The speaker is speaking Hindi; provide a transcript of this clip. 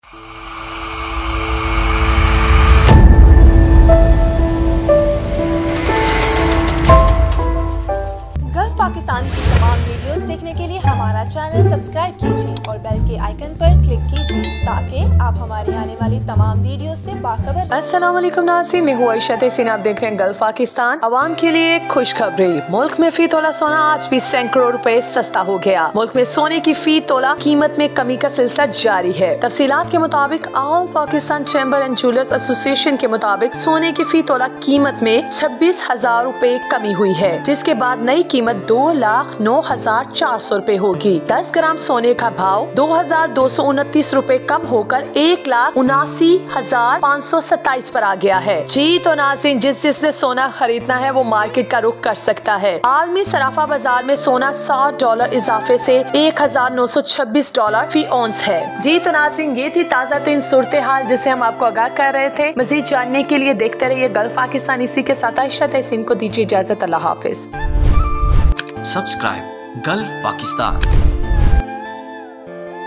गल्फ पाकिस्तान की तमाम वीडियोस देखने के लिए हमारा चैनल सब्सक्राइब कीजिए और बेल के आइकन पर क्लिक कीजिए ताकि आप हमारी आने वाली तमाम वीडियो से बाखबर। अस्सलाम वालेकुम नाज़रीन, मैं हूँ आयशा तहसीन। आप देख रहे हैं गल्फ पाकिस्तान। आवाम के लिए खुशखबरी, मुल्क में फी तोला सोना आज भी सैकड़ों रुपए सस्ता हो गया। मुल्क में सोने की फी तोला कीमत में कमी का सिलसिला जारी है। तफसीलात के मुताबिक all Pakistan chamber and jewellers association के मुताबिक सोने की फी तोला कीमत में 26,000 रुपए कमी हुई है, जिसके बाद नई कीमत 2,09,400 रुपए होगी। 10 ग्राम सोने का भाव 2,229 रुपए कम होकर 1,79,527 पर आ गया है। जी तो नाज़रीन, जिसने सोना खरीदना है वो मार्केट का रुख कर सकता है। आलमी सराफा बाजार में सोना $100 इजाफे से $1,926 फी औंस है। जी तो नाज़रीन, ये थी ताज़ा तरीन सूरत हाल जिसे हम आपको आगाह कर रहे थे। मजीद जानने के लिए देखते रहिए गल्फ पाकिस्तान। इसी के साथ आयशा तहसीन को दीजिए इजाजत। अल्लाह हाफिज। Subscribe Gulf Pakistan.